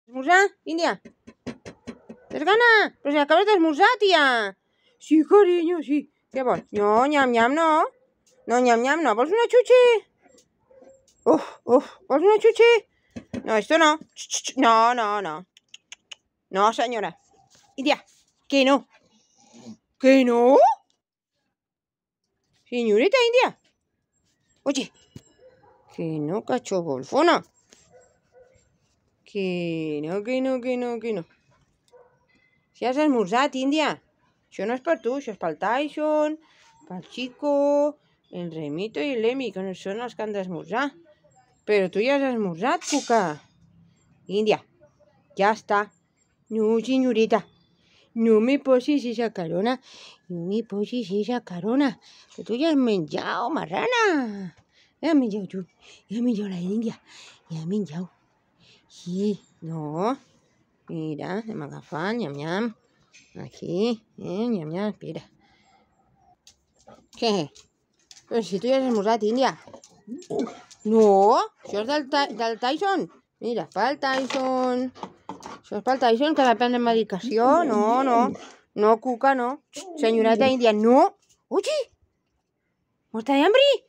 ¿Esmorzar, India? ¿Tienes gana? Pero si acabas de esmorzar, tía. Sí, cariño, sí. ¿Qué vols? No, ñam, ñam, no. No, ñam, ñam, no. ¿Vols una chuche? ¿Vols una chuche? No, esto no. No, no, no. No, señora. India, que no. ¿Que no? Señorita India. Oye. Que no, cacho golfona. Que no. Si has esmorzat, India. Això no és per tu, això és pel Tyson, pel Chico, el Remito i l'Emi, que no són els que han d'esmorzar. Però tu ja has esmorzat, cuca. India, ja està. No, senyorita. No me posis esa carona. No me posis esa carona. Que tu ja has menjat, marrana. Ja has menjat tu. Ja has menjat la India. Ja has menjat. Sí, no. Mira, anem agafant, nyam-nyam. Aquí, nyam-nyam, espera. Què? Però si tu ja has esmorzat, India. No, això és del Tyson. Mira, pel Tyson. Això és pel Tyson, que ha de prendre medicació. No, no. No, cuca, no. Senyoreta India, no. Oye, ¿muerta de hambre?